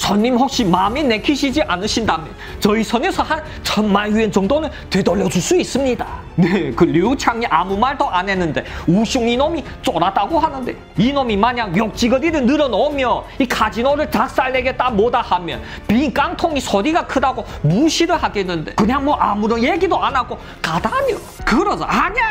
손님 혹시 마음에 내키시지 않으신다면 저희 선에서 한 1000만 위안 정도는 되돌려줄 수 있습니다. 네, 그 류창이 아무 말도 안 했는데 우숑 이놈이 쫄았다고 하는데 이놈이 만약 욕지거리를 늘어놓으며 이 카지노를 작살내겠다 뭐다 하면 빈 깡통이 소리가 크다고 무시를 하겠는데 그냥 뭐 아무런 얘기도 안 하고 가다니요. 그러자 아니야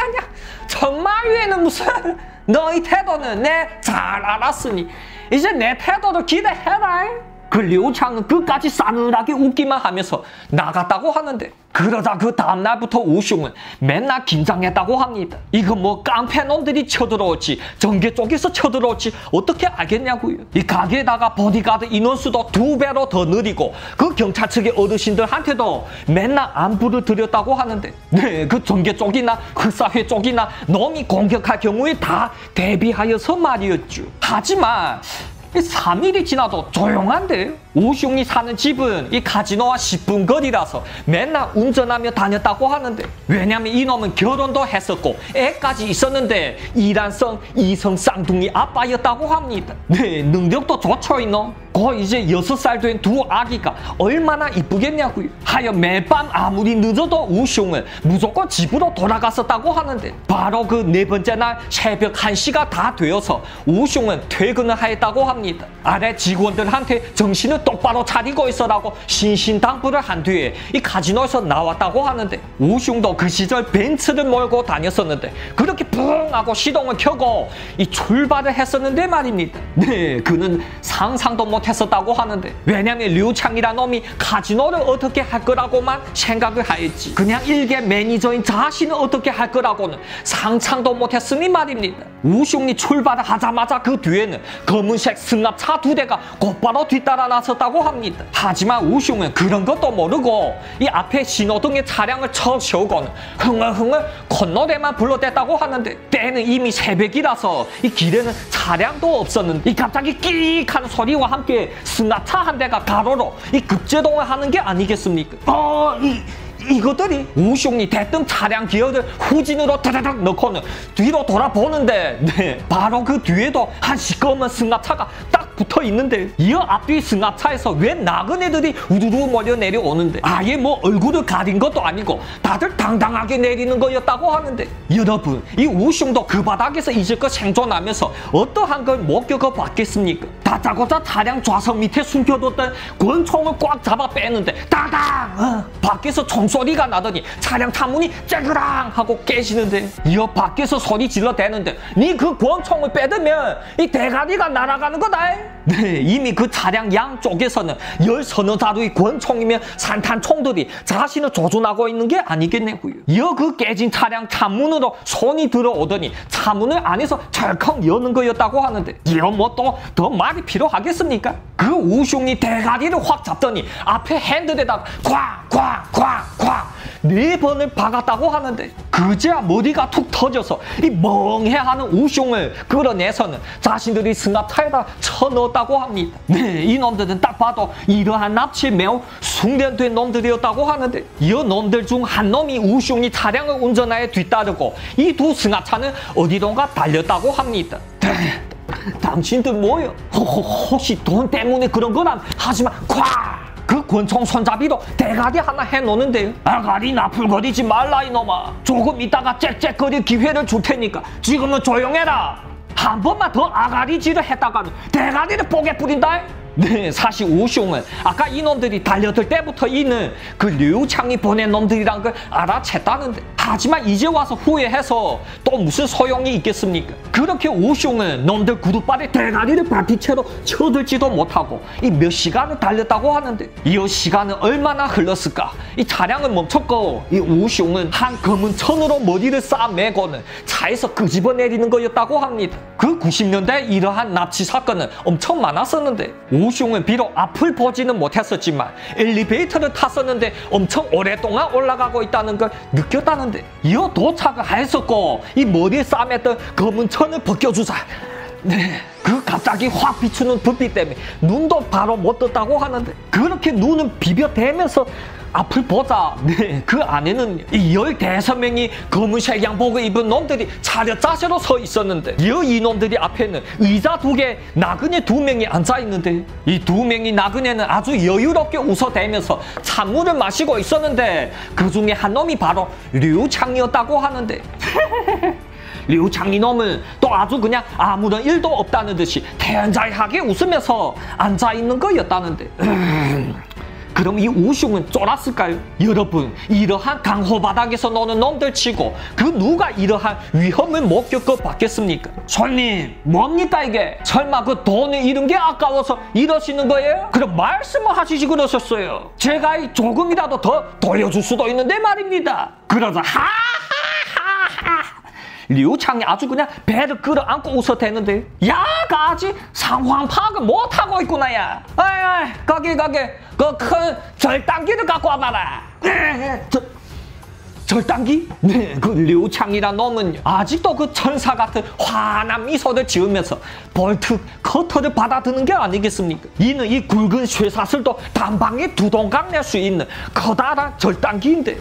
1000만 위안은 무슨 너희 태도는 내 잘 알았으니 이제 내 태도를 기대해라. 그 류창은 끝까지 싸늘하게 웃기만 하면서 나갔다고 하는데 그러다 그 다음날부터 우숑은 맨날 긴장했다고 합니다. 이거 뭐 깡패놈들이 쳐들어올지 전개 쪽에서 쳐들어올지 어떻게 알겠냐고요. 이 가게에다가 보디가드 인원수도 2배로 더 느리고 그 경찰 측의 어르신들한테도 맨날 안부를 드렸다고 하는데 네, 그 전개 쪽이나 흑사회 쪽이나 놈이 공격할 경우에 다 대비하여서 말이었죠. 하지만 3일이 지나도 조용한데 우숑이 사는 집은 이 카지노와 10분 거리라서 맨날 운전하며 다녔다고 하는데 왜냐면 이놈은 결혼도 했었고 애까지 있었는데 이란성 이성 쌍둥이 아빠였다고 합니다. 네, 능력도 좋죠 이놈. 이제 6살 된 두 아기가 얼마나 이쁘겠냐고요. 하여 매일 밤 아무리 늦어도 우숑은 무조건 집으로 돌아갔었다고 하는데 바로 그 4번째 날 새벽 1시가 다 되어서 우숑은 퇴근을 하였다고 합니다. 아래 직원들한테 정신을 똑바로 차리고 있어라고 신신당부를 한 뒤에 이 카지노에서 나왔다고 하는데 우숑도 그 시절 벤츠를 몰고 다녔었는데 그렇게 붕 하고 시동을 켜고 이 출발을 했었는데 말입니다. 네, 그는 상상도 못했었다고 하는데 왜냐면 류창이란 놈이 카지노를 어떻게 할 거라고만 생각을 하였지 그냥 일개 매니저인 자신은 어떻게 할 거라고는 상상도 못했으니 말입니다. 우숑이 출발을 하자마자 그 뒤에는 검은색 승합차 2대가 곧바로 뒤따라 나섰다고 합니다. 하지만 우숑은 그런 것도 모르고 이 앞에 신호등의 차량을 쳐 세우고는 흥얼흥얼 건너대만 불러댔다고 하는데 때는 이미 새벽이라서 이 길에는 차량도 없었는데 이 갑자기 끼익 하는 소리와 함께 승합차 한 대가 가로로 이 급제동을 하는 게 아니겠습니까? 이것들이 우숑이 대뜸 차량 기어를 후진으로 다다닥 넣고는 뒤로 돌아보는데 네, 바로 그 뒤에도 한 시꺼먼 승합차가 딱 붙어 있는데 이 앞뒤 승합차에서 왜 나그네들이 우두루 몰려 내려오는데 아예 뭐 얼굴을 가린 것도 아니고 다들 당당하게 내리는 거였다고 하는데 여러분 이 우숑도 그 바닥에서 이제껏 생존하면서 어떠한 걸 못 겪어봤겠습니까? 다짜고짜 차량 좌석 밑에 숨겨뒀던 권총을 꽉 잡아 빼는데 따당 밖에서 총소리가 나더니 차량 차문이 째그랑 하고 깨지는데 이 밖에서 소리 질러대는데 니 그 권총을 빼두면 이 대가리가 날아가는 거다. 네, 이미 그 차량 양쪽에서는 10서너 자루의 권총이며 산탄총들이 자신을 조준하고 있는 게 아니겠냐고요. 이어 그 깨진 차량 차문으로 손이 들어오더니 차문을 안에서 철컥 여는 거였다고 하는데 이어 뭐 또 더 말이 필요하겠습니까? 그 우숑이 대가리를 확 잡더니 앞에 핸들에다가 콱 4번을 박았다고 하는데 그제야 머리가 툭 터져서 이 멍해하는 우숑을 끌어내서는 자신들이 승합차에다 쳐넣었다고 합니다. 네, 이놈들은 딱 봐도 이러한 납치에 매우 숙련된 놈들이었다고 하는데 이 놈들 중 한 놈이 우숑이 차량을 운전하여 뒤따르고 이 두 승합차는 어디론가 달렸다고 합니다. 당신들 뭐요? 혹시 돈 때문에 그런 거란 하지만 그 권총 손잡이로 대가리 하나 해놓는데요. 아가리 나풀거리지 말라 이놈아. 조금 있다가 짹짹거릴 기회를 줄 테니까 지금은 조용해라. 한 번만 더 아가리질을 했다가는 대가리를 뽀개 뿌린다. 네, 사실 우숑은 아까 이놈들이 달려들 때부터 이는 그 류창이 보낸 놈들이란 걸 알아챘다는데 하지만 이제 와서 후회해서 또 무슨 소용이 있겠습니까? 그렇게 우숑은 놈들 구두발에 대가리를 바티채로 쳐들지도 못하고 이 몇 시간을 달렸다고 하는데 이 시간은 얼마나 흘렀을까? 이 차량을 멈췄고 이 우숑은 한 검은 천으로 머리를 싸매고는 차에서 끄집어내리는 거였다고 합니다. 그 90년대 이러한 납치 사건은 엄청 많았었는데 우숑은 비록 앞을 보지는 못했었지만 엘리베이터를 탔었는데 엄청 오랫동안 올라가고 있다는 걸 느꼈다는데 이어 도착을 했었고 이 머리에 싸맸던 검은 천을 벗겨주자 네, 그 갑자기 확 비추는 불빛 때문에 눈도 바로 못 떴다고 하는데 그렇게 눈을 비벼대면서 앞을 보자. 네, 그 안에는 이 15명이 검은색 양복을 입은 놈들이 차렷 자세로 서 있었는데 이 놈들이 앞에는 의자 2개, 나그네 2명이 앉아 있는데 이 2명이 나그네는 아주 여유롭게 웃어대면서 찬물을 마시고 있었는데 그 중에 한 놈이 바로 류창이었다고 하는데 류창이 놈은 또 아주 그냥 아무런 일도 없다는 듯이 태연자하게 웃으면서 앉아 있는 거였다는데 그럼 이 우슝은 쫄았을까요? 여러분, 이러한 강호 바닥에서 노는 놈들 치고 그 누가 이러한 위험을 못 겪어봤겠습니까? 손님, 뭡니까 이게? 설마 그 돈을 잃은 게 아까워서 이러시는 거예요? 그럼 말씀을 하시지 그러셨어요. 제가 조금이라도 더 돌려줄 수도 있는데 말입니다. 그러자 하하하하 류창이 아주 그냥 배를 끌어안고 웃어대는데 야, 가지 상황 파악을 못하고 있구나 야. 아이, 거기 그 큰 절단기를 갖고 와봐라. 절단기? 네, 그 류창이란 놈은 아직도 그 천사 같은 환한 미소를 지으면서 볼트 커터를 받아드는 게 아니겠습니까? 이는 이 굵은 쇠사슬도 단방에 두동강 낼 수 있는 커다란 절단기인데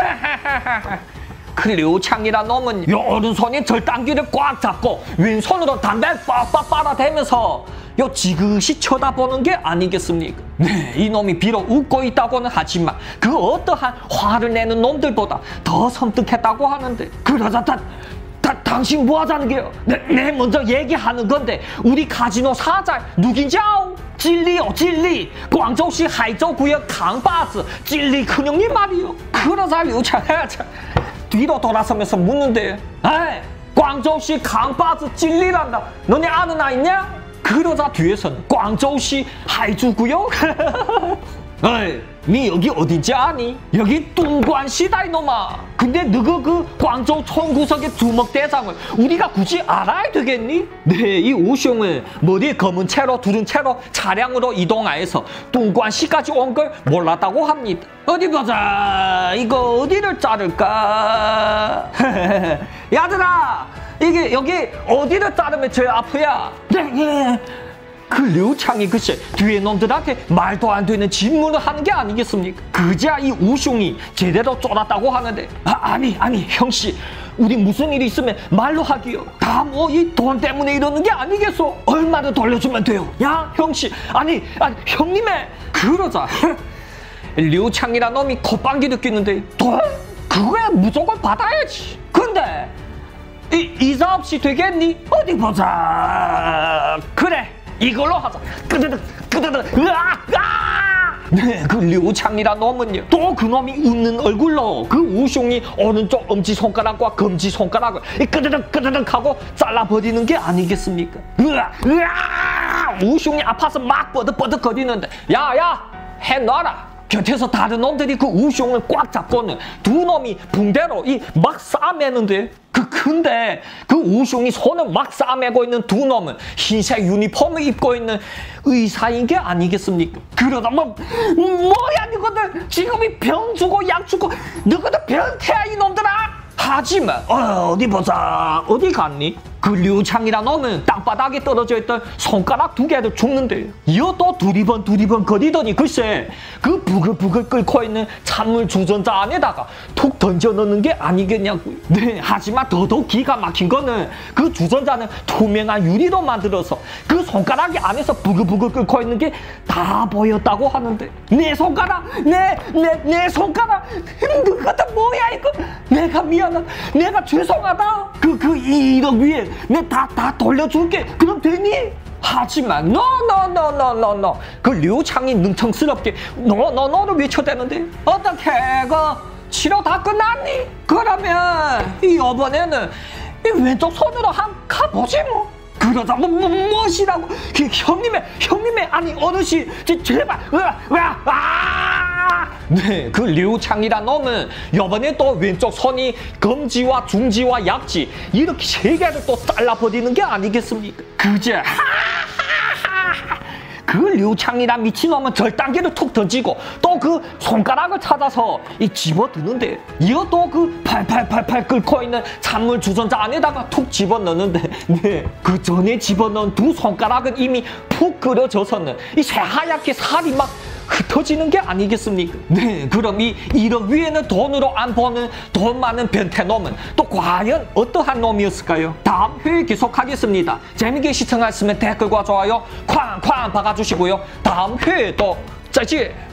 그 류창이란 놈은 요 오른손이 절단기를 꽉 잡고 왼손으로 담배를 빡빡 빨아대면서 요 지그시 쳐다보는 게 아니겠습니까? 네, 이놈이 비록 웃고 있다고는 하지만 그 어떠한 화를 내는 놈들보다 더 섬뜩했다고 하는데 그러자 당신 뭐 하자는 게요? 내 먼저 얘기하는 건데 우리 카지노 사장 누긴지 아오? 찔리요 찔리 광저우시 하이저구역 강바즈 찔리 큰형님 말이요. 그러자 류창 뒤로 돌아서면서 묻는데 에이, 광저우시 강바즈 찔리란다. 너네 아는 아 있냐? 그러자 뒤에서는 광저우시 하이주구요? 어이, 니 여기 어딘지 아니? 여기 뚱관시다 이놈아. 근데 너가 그 광저우 총구석의 주먹대장을 우리가 굳이 알아야 되겠니? 네, 이 우슝은 머리에 검은 채로 두른 채로 차량으로 이동하여서 뚱관시까지 온 걸 몰랐다고 합니다. 어디 보자. 이거 어디를 자를까? 야들아, 이게 여기 어디를 자르면 제일 아프야? 네. 그 류창이 글쎄 뒤에 놈들한테 말도 안 되는 질문을 하는 게 아니겠습니까? 그제야 이 우슝이 제대로 쫄았다고 하는데 아니 형씨, 우리 무슨 일이 있으면 말로 하기요. 다 뭐 이 돈 때문에 이러는 게 아니겠소? 얼마를 돌려주면 돼요? 야 형씨, 아니 형님의. 그러자 류창이란 놈이 콧방귀를 뀌는데 돈? 그거야 무조건 받아야지. 근데 이자 없이 되겠니? 어디 보자. 그래, 이걸로 하자. 끄드득 으악. 네, 그 류창이란 놈은요 또 그놈이 웃는 얼굴로 그 우슝이 오른쪽 엄지손가락과 검지손가락을 끄드득 하고 잘라버리는 게 아니겠습니까? 으악. 우슝이 아파서 막 버득버득 거리는데 야야 해놔라. 곁에서 다른 놈들이 그 우슝을 꽉 잡고는 두 놈이 붕대로 막 싸매는데 근데 그 우슝이 손을 막 싸매고 있는 두 놈은 흰색 유니폼을 입고 있는 의사인 게 아니겠습니까? 그러다 뭐야 니거들 지금이 병 주고 약 주고 너희들 변태야 이놈들아. 하지만 어디 보자. 어디 갔니? 그 류창이란 놈은 땅바닥에 떨어져 있던 손가락 2개를 줍는데 이어또 두리번 거리더니 글쎄 그 부글부글 끓고 있는 찬물 주전자 안에다가 툭 던져 넣는 게 아니겠냐고요. 네, 하지만 더더욱 기가 막힌 거는 그 주전자는 투명한 유리로 만들어서 그 손가락이 안에서 부글부글 끓고 있는 게 다 보였다고 하는데 내 손가락 내 손가락 그것도 뭐야 이거. 내가 미안하다. 내가 죄송하다. 그 1억 위에 내 다 돌려줄게. 그럼 되니? 하지만 no. 그 류창이 능청스럽게 너를 외쳐대는데 어떻게 그 치료 다 끝났니? 그러면 이번에는 왼쪽 손으로 한 가보지 뭐. 그러자 무엇이라고 형님의 아니 어르신 제발 네, 그 류창이란 놈은 이번에 또 왼쪽 손이 검지와 중지와 약지 이렇게 3개를 또 잘라버리는 게 아니겠습니까? 그제 그 류창이란 미친놈은 절단기를 툭 던지고 또 그 손가락을 찾아서 이 집어드는데 이어 또 그 팔팔팔팔 끓고 있는 찬물 주전자 안에다가 툭 집어넣는데 네, 그 전에 집어넣은 두 손가락은 이미 푹 끓여져서는 이 새하얗게 살이 막 흩어지는 게 아니겠습니까? 네, 그럼 이 1억 위에는 돈으로 안 버는 돈 많은 변태놈은 또 과연 어떠한 놈이었을까요? 다음 회에 계속하겠습니다. 재밌게 시청하셨으면 댓글과 좋아요 쾅쾅 박아주시고요. 다음 회에 또 짜지!